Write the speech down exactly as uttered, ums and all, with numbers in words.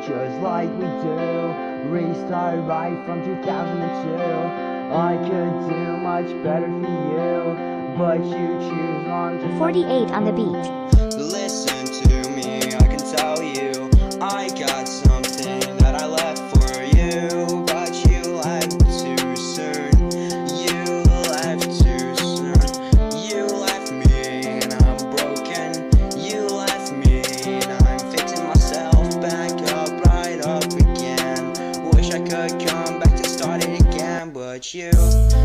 just like we do. Restart right from two thousand two. I could do much better for you, but you choose wrong. Just forty-eight on the beat. Listen to me, I can tell you I got something that I left for you, but you left too soon. You left too soon. You left me and I'm broken. You left me and I'm fixing myself back up, right up again. Wish I could come back to start it again, but you